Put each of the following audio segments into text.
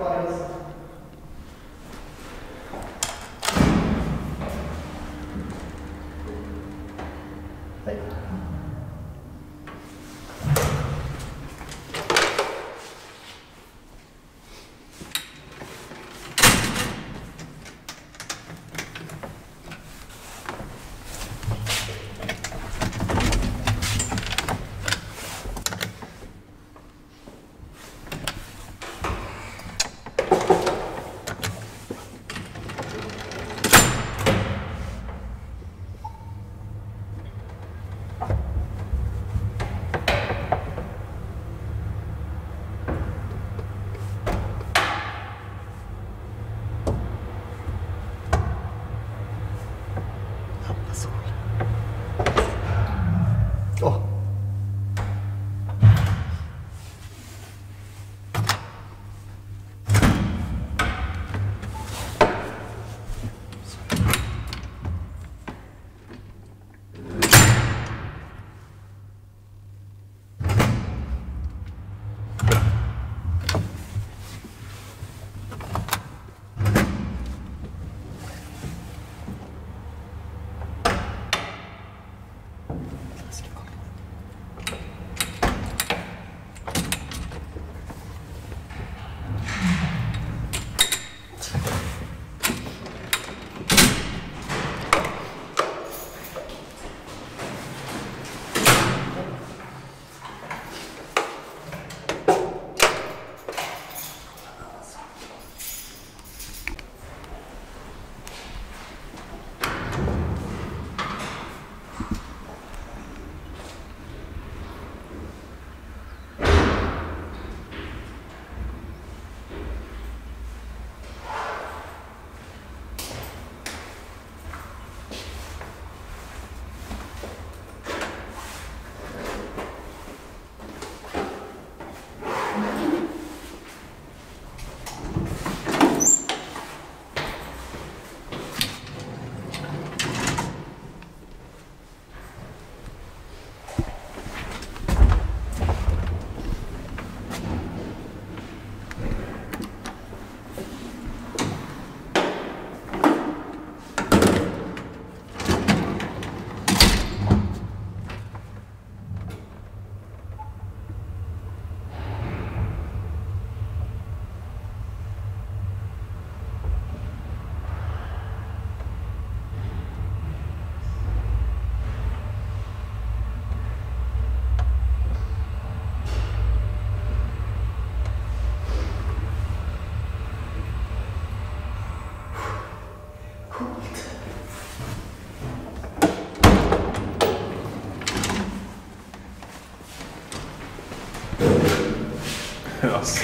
Yes.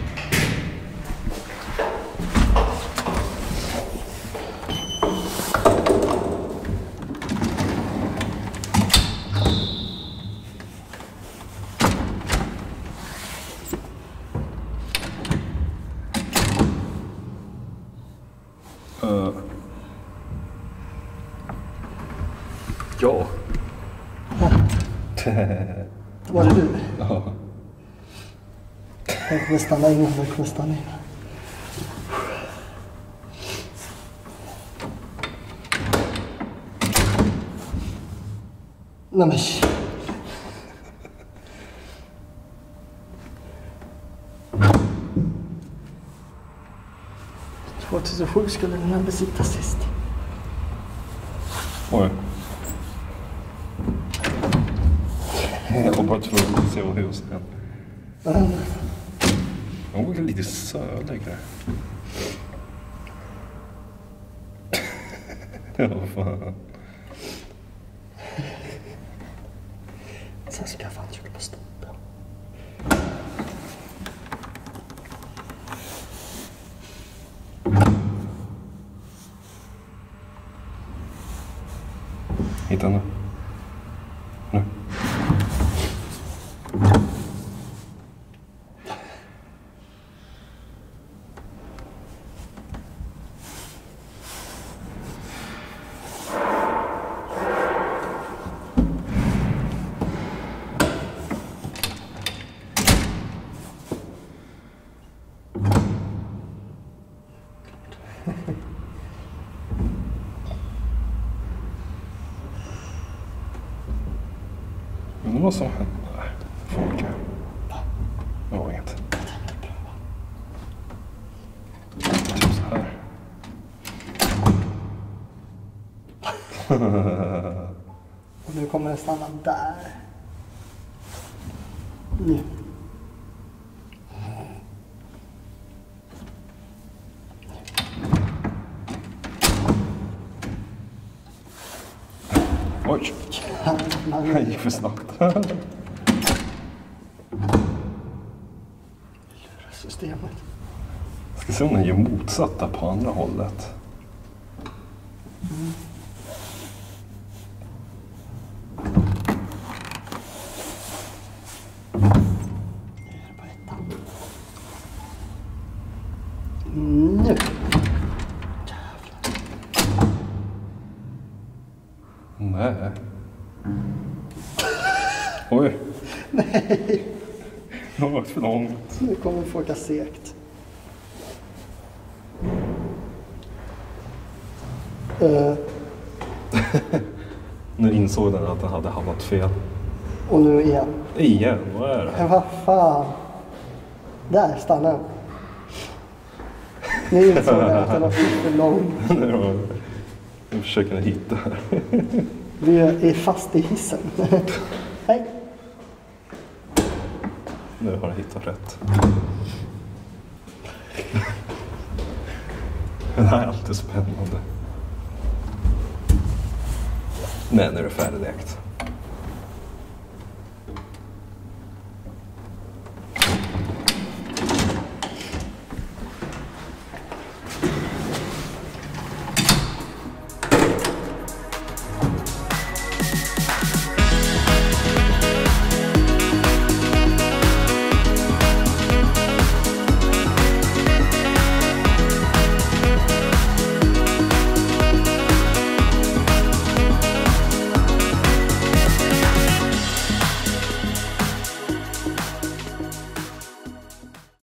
Ja. Var det du? Ja. Jag kommer stanna in. Nej men shit. År 2007 skulle den här besittas sist. Oj. Jag var bara tvungen att se vad huset är. De går lite söligare. Ja, fan. Sen ska jag fan köra på stopp. Hitta nu. Nu. vad som hände. Folk här. Det var inget. Typ så här. Och nu kommer det stanna där. Nu. Oj, det gick för snabbt. Systemet. Jag ska se om den gör motsatta på andra hållet. Nu. Nej. Oj. Nej. Det har varit för långt. Nu kommer folk ha segt. Nu insåg den att den hade hamnat fel. Och nu igen. Igen, vad är det? Men vad fan. Där stannar den. Nu insåg jag att den var för lång. Nu försöker jag hitta här. Vi är fast i hissen. Hej. Nu har jag hittat rätt. Det här är alltid spännande. Men nu är det färdigt.